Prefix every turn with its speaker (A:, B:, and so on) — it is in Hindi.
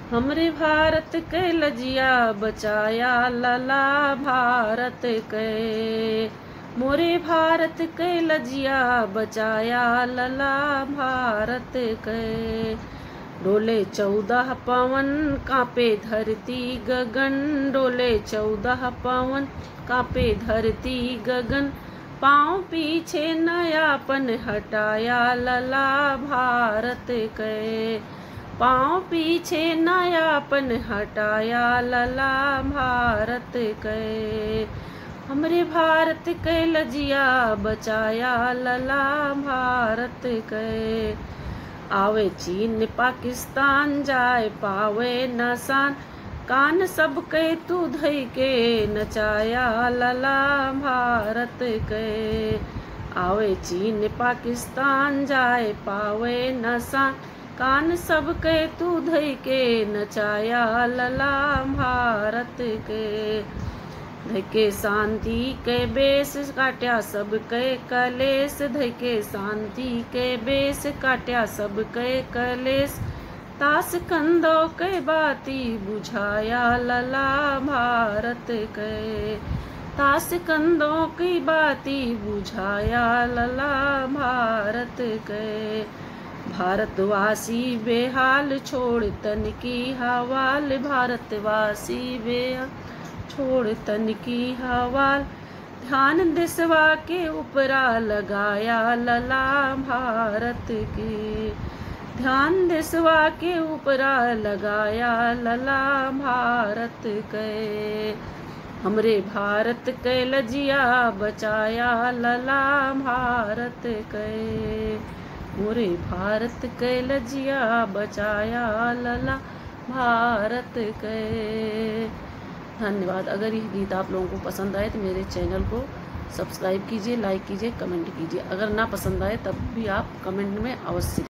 A: हमरे भारत के लजिया बचाया लला भारत के। मोरे भारत के लजिया बचाया लला भारत के। डोले 14 पवन कांपे धरती गगन। डोले 14 पवन कांपे धरती गगन। पाँव पीछे नयापन हटाया लला भारत के। पाँव पीछे नयापन हटाया लला भारत के। हमरे भारत के लजिया बचाया लला भारत के। आवे चीन पाकिस्तान जाए पावे नसान। कान सबके तू धई के नचाया लला भारत के। आवे चीन पाकिस्तान जाए पावे नसान। कान सबके तू धई के नचाया लला भारत के। धके शांति के बेस काट्या सबके कलेस। धके शांति के बेस काट्या सबके कलेस। तास कंदो के बाती बुझाया लला भारत के। तास कंदों की बाती बुझाया लला भारत के। भारतवासी बेहाल छोड़ तन की हवाल। भारतवासी बेहाल छोड़ तन की हवाल। ध्यान देशवा के ऊपरा लगाया लला भारत के। ध्यान देशवा के ऊपरा लगाया लला भारत के। हमरे भारत के लजिया बचाया लला भारत के। मोरे भारत के लजिया बचाया लला भारत के। धन्यवाद। अगर ये गीत आप लोगों को पसंद आए तो मेरे चैनल को सब्सक्राइब कीजिए, लाइक कीजिए, कमेंट कीजिए। अगर ना पसंद आए तब भी आप कमेंट में अवश्य